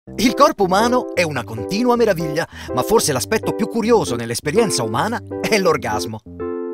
Il corpo umano è una continua meraviglia, ma forse l'aspetto più curioso nell'esperienza umana è l'orgasmo.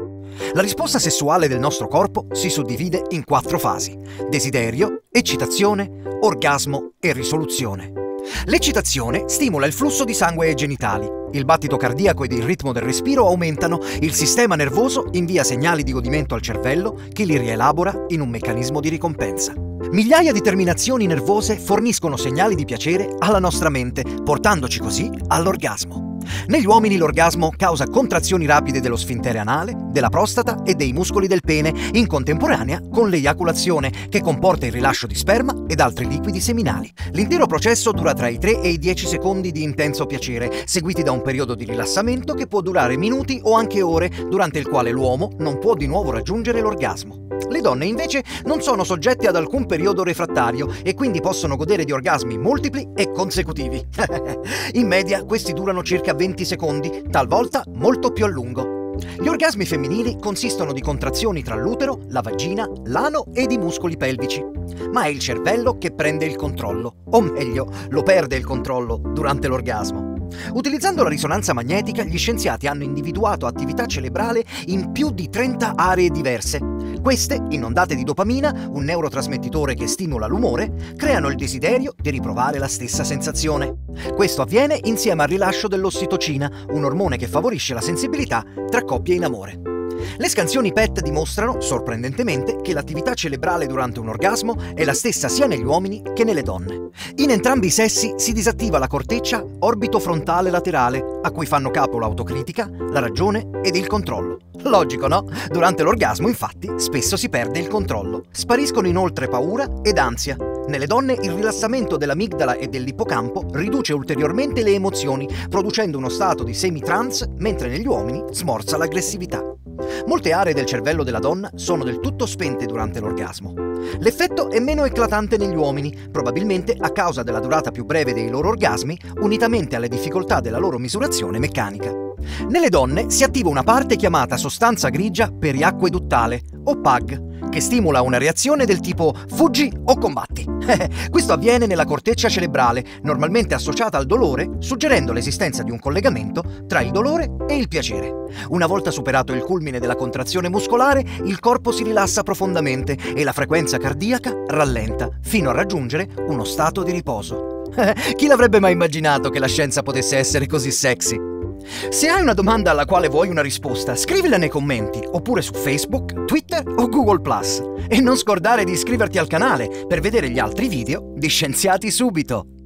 La risposta sessuale del nostro corpo si suddivide in 4 fasi: desiderio, eccitazione, orgasmo e risoluzione. L'eccitazione stimola il flusso di sangue ai genitali, il battito cardiaco ed il ritmo del respiro aumentano, il sistema nervoso invia segnali di godimento al cervello che li rielabora in un meccanismo di ricompensa. Migliaia di terminazioni nervose forniscono segnali di piacere alla nostra mente, portandoci così all'orgasmo. Negli uomini l'orgasmo causa contrazioni rapide dello sfintere anale, della prostata e dei muscoli del pene, in contemporanea con l'eiaculazione, che comporta il rilascio di sperma ed altri liquidi seminali. L'intero processo dura tra i 3 e i 10 secondi di intenso piacere, seguiti da un periodo di rilassamento che può durare minuti o anche ore, durante il quale l'uomo non può di nuovo raggiungere l'orgasmo. Le donne invece non sono soggette ad alcun periodo refrattario e quindi possono godere di orgasmi multipli e consecutivi. In media questi durano circa 20 secondi, talvolta molto più a lungo. Gli orgasmi femminili consistono di contrazioni tra l'utero, la vagina, l'ano ed i muscoli pelvici. Ma è il cervello che prende il controllo, o meglio, lo perde il controllo durante l'orgasmo. Utilizzando la risonanza magnetica, gli scienziati hanno individuato attività cerebrale in più di 30 aree diverse. Queste, inondate di dopamina, un neurotrasmettitore che stimola l'umore, creano il desiderio di riprovare la stessa sensazione. Questo avviene insieme al rilascio dell'ossitocina, un ormone che favorisce la sensibilità tra coppie in amore. Le scansioni PET dimostrano, sorprendentemente, che l'attività cerebrale durante un orgasmo è la stessa sia negli uomini che nelle donne. In entrambi i sessi si disattiva la corteccia orbitofrontale laterale, a cui fanno capo l'autocritica, la ragione ed il controllo. Logico, no? Durante l'orgasmo, infatti, spesso si perde il controllo. Spariscono inoltre paura ed ansia. Nelle donne il rilassamento dell'amigdala e dell'ippocampo riduce ulteriormente le emozioni, producendo uno stato di semi-trance, mentre negli uomini smorza l'aggressività. Molte aree del cervello della donna sono del tutto spente durante l'orgasmo. L'effetto è meno eclatante negli uomini, probabilmente a causa della durata più breve dei loro orgasmi, unitamente alle difficoltà della loro misurazione meccanica. Nelle donne si attiva una parte chiamata sostanza grigia periacqueduttale, o PAG, che stimola una reazione del tipo fuggi o combatti. Questo avviene nella corteccia cerebrale, normalmente associata al dolore, suggerendo l'esistenza di un collegamento tra il dolore e il piacere. Una volta superato il culmine della contrazione muscolare, il corpo si rilassa profondamente e la frequenza cardiaca rallenta, fino a raggiungere uno stato di riposo. Chi l'avrebbe mai immaginato che la scienza potesse essere così sexy? Se hai una domanda alla quale vuoi una risposta, scrivila nei commenti, oppure su Facebook, Twitter o Google+. E non scordare di iscriverti al canale per vedere gli altri video di Scienziati Subito!